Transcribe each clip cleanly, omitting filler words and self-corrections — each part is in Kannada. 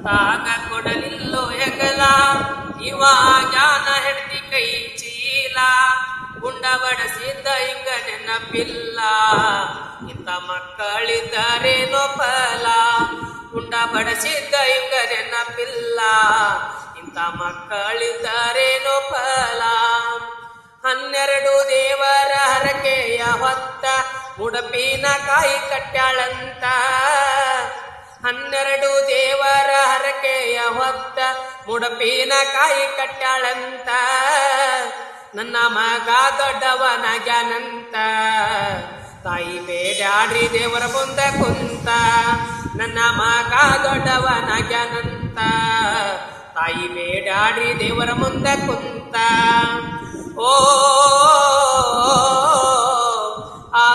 ಸತ್ತಾಗ ಕೊಡಲಿಲ್ಲೋ ಹೆಗಲ ಇವ ಜಾನ ಹೆಂಡತಿ ಕೈ ಚೀಲ ಗುಂಡ ಬಡಸಿದ್ದ ಹಿಂಗ ನೆನಪಿಲ್ಲ ಇಂಥ ಮಕ್ಕಳಿದ್ದರೇನೋ ಫಲ ಗುಂಡ ಬಡಸಿದ್ದ ಹಿಂಗ ನೆನಪಿಲ್ಲ ಇಂಥ ಮಕ್ಕಳಿದ್ದರೇನೋ ಫಲ 12 ದೇವರ ಹರಕೆಯ ಹೊತ್ತ ಮುಡಪಿನ ಕಾಯಿ ಕಟ್ಟ್ಯಾಳಂತ 12 ದೇವರ ಹರಕೆಯ ಹೊತ್ತ ಮುಡಪಿನ ಕಾಯಿ ಕಟ್ಟ್ಯಾಳಂತ ನನ್ನ ಮಗ ದೊಡ್ಡವನಾಗ್ಯಾನಂತ ತಾಯಿ ಬೇಡ್ಯಾಡ್ರಿ ದೇವರ ಮುಂದೆ ಕುಂತ ನನ್ನ ಮಗ ದೊಡ್ಡವನಾಗ್ಯಾನಂತ ತಾಯಿ ಬೇಡ್ಯಾಡ್ರಿ ದೇವರ ಮುಂದೆ ಕುಂತ ಓ ಆ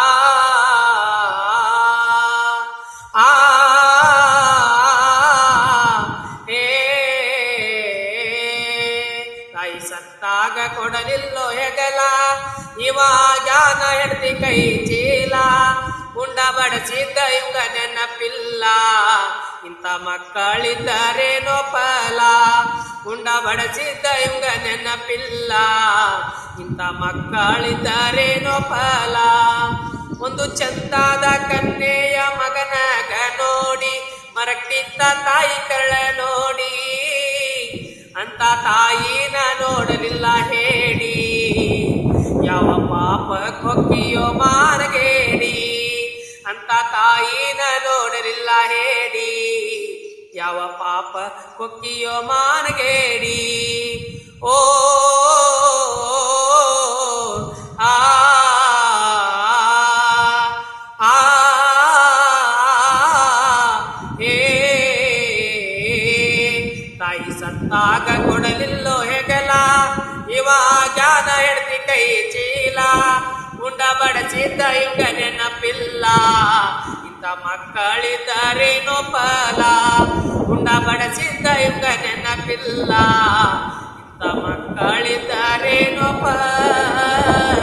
ತಾಯಿ ಸತ್ತಾಗ ಕೊಡಲಿಲ್ಲೋ ಹೆಗಲ ಇವ ಜಾನ ಹೆಂಡತಿ ಕೈ ಚೀಲ ಗುಂಡ ಬಡಸಿದ್ದ ಇವಂಗ ನೆನಪಿಲ್ಲ ಇಂಥ ಮಕ್ಕಳಿದ್ದರೇನೋ ಫಲ ಗುಂಡ ಬಡಸಿದ್ದ ಇವಂಗ ನೆನಪಿಲ್ಲ ಇಂಥ ಮಕ್ಕಳಿದ್ದರೇನೋ ಫಲ ಒಂದು ಚಂದಾದ ಕನ್ಯೆಯ ಮಗನಾಗ ನೋಡಿ ಮರಕ್ತಿತ್ತ ತಾಯಿ ಕಳ್ಳ ನೋಡಿ ಅಂತ ತಾಯಿನ ನೋಡಲಿಲ್ಲ ಹೇಳಿ ಯಾವ ಪಾಪ ಕೊಕ್ಕಿಯೋ ಮಾನಗೇಡಿ ಅಂತ ತಾಯಿನ ನೋಡಲಿಲ್ಲ ಹೇಳಿ ಯಾವ ಪಾಪ ಕೊಕ್ಕಿಯೋ ಮಾನಗೇಡಿ ಓ ಆ ತಾಯಿ ಸತ್ತಾಗ ಕೊಡಲಿಲ್ಲೋ ಹೆಗಲ ಇವ ಜಾನ ಹೆಂಡತಿ ಕೈ ಚೀಲ ಗುಂಡ ಬಡಸಿದ್ದ ಇವಂಗ ನೆನಪಿಲ್ಲ ಇಂಥ ಮಕ್ಕಳಿದ್ದರೇನೋ ಫಲ ಗುಂಡ ಬಡಸಿದ್ದ ಇವಂಗ ನೆನಪಿಲ್ಲ ಇಂಥ ಮಕ್ಕಳಿದ್ದರೇನೋ ಫಲ